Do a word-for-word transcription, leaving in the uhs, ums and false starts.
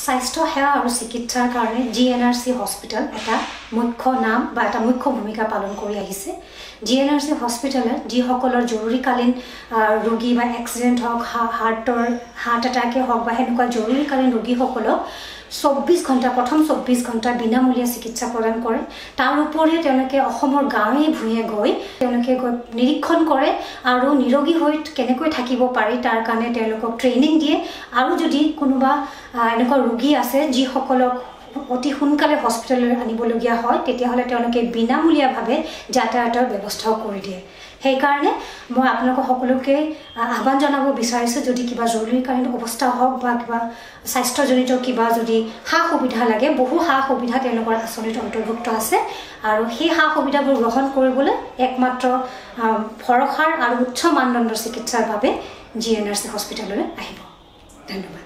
স্বাস্থ্য সেৱা আৰু চিকিৎসাৰ কাৰণে G N R C hospital এটা মুখ্য নাম বা এটা মুখ্য ভূমিকা পালন কৰি আহিছে। জি এন আৰ চি হস্পিটেলত যিসকলৰ জৰুৰীকালীন ৰোগী বা এক্সিডেণ্ট হওক, হাৰ্টৰ হাৰ্ট এটাকে হওক বা সেনেকুৱা জৰুৰীকালীন ৰোগীসকলক চৌব্বিছ ঘণ্টা প্ৰথম চৌব্বিছ ঘণ্টা বিনামূলীয়া চিকিৎসা প্ৰদান কৰে। তাৰ উপৰিও তেওঁলোকে অসমৰ গাঁৱে ভূঞে গৈ তেওঁলোকে গৈ নিৰীক্ষণ কৰে আৰু নিৰোগী হৈ কেনেকৈ থাকিব পাৰি তাৰ কাৰণে তেওঁলোকক ট্ৰেইনিং দিয়ে। আৰু যদি কোনোবা এনেকুৱা ৰোগী আছে যিসকলক অতি সোনকালে হস্পিটেললৈ আনিবলগীয়া হয়, তেতিয়াহ'লে তেওঁলোকে বিনামূলীয়াভাৱে যাতায়াতৰ ব্যৱস্থাও কৰি দিয়ে। সেইকাৰণে মই আপোনালোকক সকলোকে আহ্বান জনাব বিচাৰিছোঁ, যদি কিবা জৰুৰীকালীন অৱস্থা হওক বা কিবা স্বাস্থ্যজনিত কিবা যদি সা সুবিধা লাগে, বহু সা সুবিধা তেওঁলোকৰ আঁচনিত অন্তৰ্ভুক্ত আছে আৰু সেই সা সুবিধাবোৰ গ্ৰহণ কৰিবলৈ একমাত্ৰ ভৰসাৰ আৰু উচ্চ মানদণ্ডৰ চিকিৎসাৰ বাবে জি এন আৰ চি হস্পিটেললৈ আহিব। ধন্যবাদ।